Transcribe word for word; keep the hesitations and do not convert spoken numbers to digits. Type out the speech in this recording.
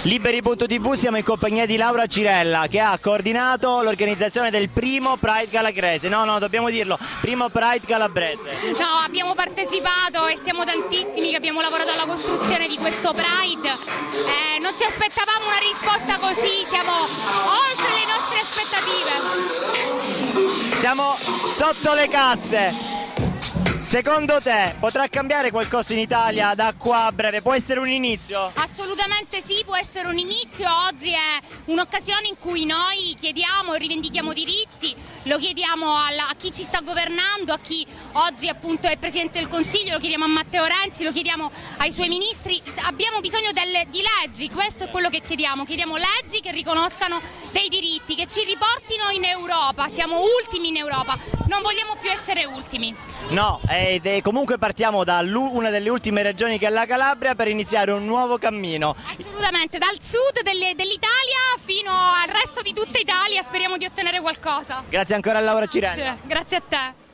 Liberi punto tivù siamo in compagnia di Laura Cirella che ha coordinato l'organizzazione del primo Pride Calabrese. No, no, dobbiamo dirlo, primo Pride Calabrese. No, abbiamo partecipato e siamo tantissimi che abbiamo lavorato alla costruzione di questo Pride. Eh, non ci aspettavamo una risposta così, siamo oltre le nostre aspettative. Siamo sotto le casse. Secondo te potrà cambiare qualcosa in Italia da qua a breve? Può essere un inizio? Assolutamente sì, può essere un inizio. Oggi è un'occasione in cui noi chiediamo e rivendichiamo diritti, lo chiediamo alla, a chi ci sta governando, a chi oggi appunto è Presidente del Consiglio, lo chiediamo a Matteo Renzi, lo chiediamo ai suoi ministri. Abbiamo bisogno delle, di leggi, questo è quello che chiediamo, chiediamo leggi che riconoscano dei diritti, che ci riportino in Europa, siamo ultimi in Europa, non vogliamo più essere ultimi. No, ed è, comunque partiamo da una delle ultime regioni che è la Calabria per iniziare un nuovo cammino. Assolutamente, dal sud dell'Italia fino al resto di tutta Italia speriamo di ottenere qualcosa. Grazie ancora a Laura Cirella. Grazie, grazie a te.